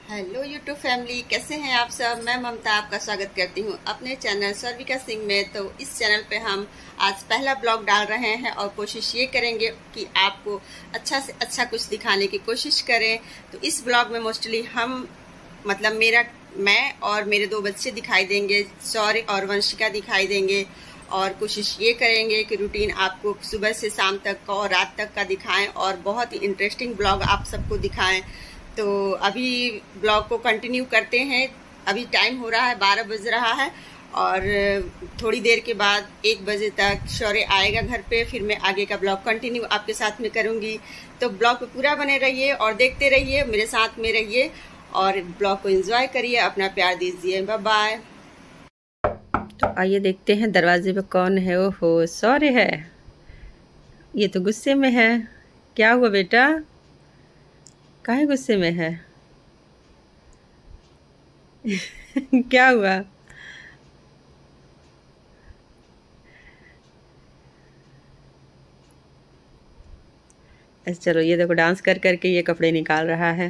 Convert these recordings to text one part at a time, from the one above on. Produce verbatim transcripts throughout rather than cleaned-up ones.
Hello YouTube family, कैसे हैं आप सब। मैं ममता आपका स्वागत करती हूं अपने चैनल सर्विका सिंह में। तो इस चैनल पे हम आज पहला ब्लॉग डाल रहे हैं और कोशिश ये करेंगे कि आपको अच्छा से अच्छा कुछ दिखाने की कोशिश करें। तो इस ब्लॉग में मोस्टली हम मतलब मेरा मैं और मेरे दो बच्चे दिखाई देंगे, शौर्य और वंशिका दिखाई देंगे। और कोशिश ये करेंगे कि रूटीन आपको सुबह से शाम तक और रात तक का दिखाएं और बहुत ही इंटरेस्टिंग ब्लॉग आप सबको दिखाएं। तो अभी ब्लॉग को कंटिन्यू करते हैं। अभी टाइम हो रहा है बारह बज रहा है और थोड़ी देर के बाद एक बजे तक शौर्य आएगा घर पे। फिर मैं आगे का ब्लॉग कंटिन्यू आपके साथ में करूंगी। तो ब्लॉग पे पूरा बने रहिए और देखते रहिए, मेरे साथ में रहिए और ब्लॉग को एंजॉय करिए, अपना प्यार दीजिए। Bye bye. तो आइए देखते हैं दरवाजे पे कौन है। ओहो, शौर्य है। ये तो गुस्से में है। क्या हुआ बेटा, काहे गुस्से में है? क्या हुआ? अच्छा चलो, ये देखो डांस कर करके ये कपड़े निकाल रहा है।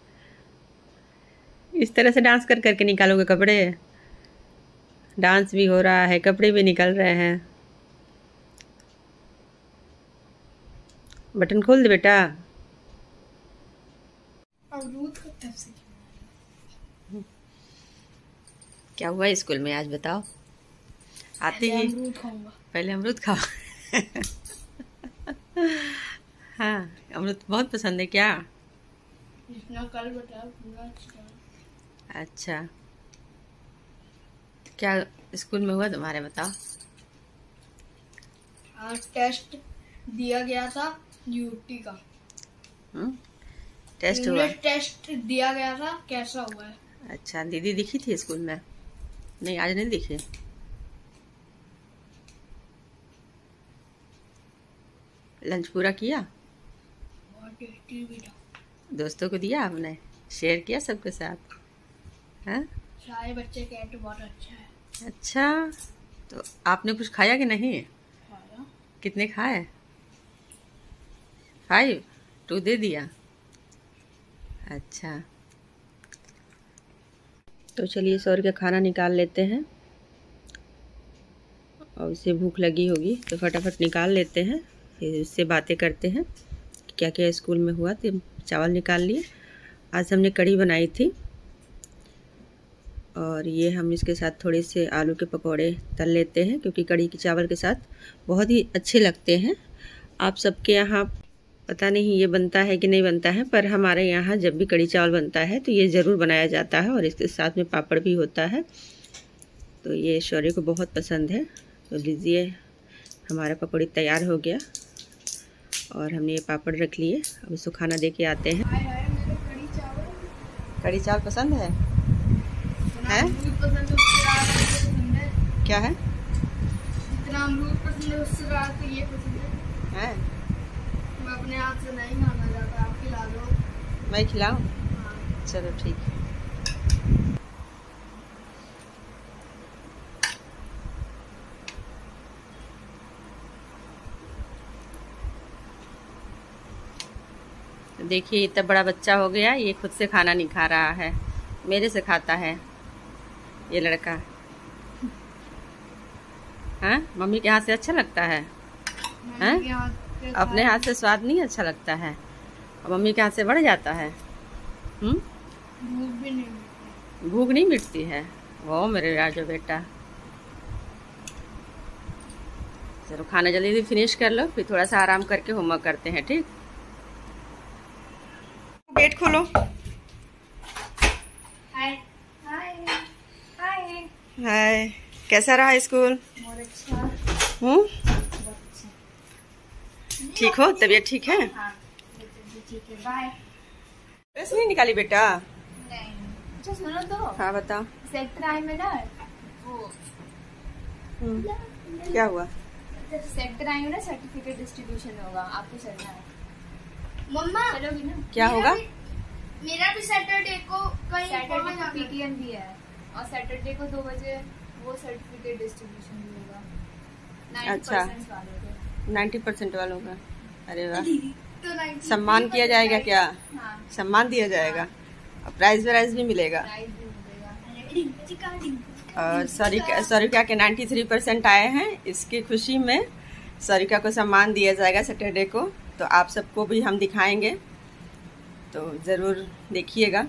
इस तरह से डांस कर करके निकालोगे कपड़े? डांस भी हो रहा है, कपड़े भी निकल रहे हैं। बटन खोल दे बेटा। अमरूद कब तक से क्या हुआ स्कूल में आज बताओ? आते ही अमरूद खाऊंगा। पहले अमरूद खाओ। हाँ, अमरूद बहुत पसंद है क्या? जितना कल बताया पूरा अच्छा। अच्छा, क्या स्कूल में हुआ तुम्हारे बताओ? आज टेस्ट दिया गया था यूटी का। हम्म, टेस्ट हुआ? इंग्लिश टेस्ट दिया गया था, कैसा हुआ है? अच्छा, दीदी दिखी थी स्कूल में? नहीं, आज नहीं दिखी। लंच पूरा किया? बहुत टेस्टी भी था। दोस्तों को दिया आपने? शेयर किया सबके साथ? हैं? सारे बच्चे कहते बहुत अच्छा है। अच्छा, तो आपने कुछ खाया कि नहीं? खाया। कितने खाए? फाइव? टू दे दिया? अच्छा, तो चलिए शौर्य का खाना निकाल लेते हैं। और उसे भूख लगी होगी तो फटाफट निकाल लेते हैं, फिर उससे बातें करते हैं कि क्या क्या स्कूल में हुआ। तो चावल निकाल लिए। आज हमने कढ़ी बनाई थी और ये हम इसके साथ थोड़े से आलू के पकौड़े तल लेते हैं, क्योंकि कढ़ी के चावल के साथ बहुत ही अच्छे लगते हैं। आप सबके यहाँ पता नहीं ये बनता है कि नहीं बनता है, पर हमारे यहाँ जब भी कढ़ी चावल बनता है तो ये ज़रूर बनाया जाता है और इसके साथ में पापड़ भी होता है। तो ये शौर्य को बहुत पसंद है। तो लीजिए, हमारा पकौड़ी तैयार हो गया और हमने ये पापड़ रख लिए। अब इसको खाना दे के आते हैं। हाय हाय, मेरे कढ़ी चावल। कढ़ी चावल पसंद है? है? अमरूद पसंद है, उससे ज्यादा ये पसंद है। क्या है? जितना अमरूद पसंद है उससे ज्यादा तो ये पसंद है। है? मैं अपने हाथ से नहीं खाना चाहता, आप खिला दो। मैं खिलाऊं? हाँ। चलो ठीक है। तो देखिए, इतना बड़ा बच्चा हो गया, ये खुद से खाना नहीं खा रहा है, मेरे से खाता है ये लड़का। हाँ, मम्मी के हाथ से अच्छा लगता है? हैं? मम्मी के हाथ से अपने हाथ से स्वाद नहीं अच्छा लगता है और मम्मी के हाथ से बढ़ जाता है। हम्म, भूख भी नहीं मिलती। भूख नहीं मिटती है। वो मेरे राजू बेटा, चलो खाना जल्दी जल्दी फिनिश कर लो, फिर थोड़ा सा आराम करके होमवर्क करते हैं, ठीक? गेट खोलो। हाय हाय हाय। हाय, कैसा रहा स्कूल? बहुत अच्छा। हूँ? बहुत अच्छा। ठीक हो? तबीयत ठीक है? हाँ, ठीक है, बाय। ड्रेस नहीं निकाली बेटा? नहीं। अच्छा सुनो तो, हाँ बताओ। सेक्टर आई में ना वो हम्म, क्या हुआ? सेक्टर आई में ना सर्टिफिकेट डिस्ट्रीब्यूशन होगा, आपको चलना है। मम्मा चलोगी ना? क्या होगा? मेरा भी सैटरडे को कहीं सैटरडे को पीटीएम भी है और सैटरडे को दो बजे वो सर्टिफिकेट डिस्ट्रीब्यूशन भी होगा। अच्छा, नाइन्टी परसेंट वालों को। नाइन्टी परसेंट वालों का? अरे वाह, तो सम्मान किया जाएगा क्या? हाँ। सम्मान दिया जाएगा? अब प्राइज वाइज भी मिलेगा। प्राइज भी मिलेगा। और सरिका सरिका के तिरानवे परसेंट आए हैं, इसकी खुशी में सरिका को सम्मान दिया जाएगा सैटरडे को, तो आप सबको भी हम दिखाएंगे, तो ज़रूर देखिएगा।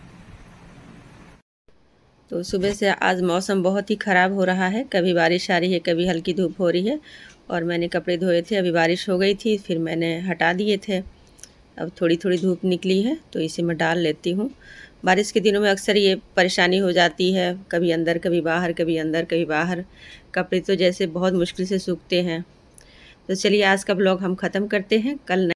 तो सुबह से आज मौसम बहुत ही ख़राब हो रहा है, कभी बारिश आ रही है, कभी हल्की धूप हो रही है। और मैंने कपड़े धोए थे, अभी बारिश हो गई थी, फिर मैंने हटा दिए थे। अब थोड़ी थोड़ी धूप निकली है तो इसे मैं डाल लेती हूँ। बारिश के दिनों में अक्सर ये परेशानी हो जाती है, कभी अंदर कभी बाहर, कभी अंदर कभी बाहर, कपड़े तो जैसे बहुत मुश्किल से सूखते हैं। तो चलिए आज का ब्लॉग हम ख़त्म करते हैं, कल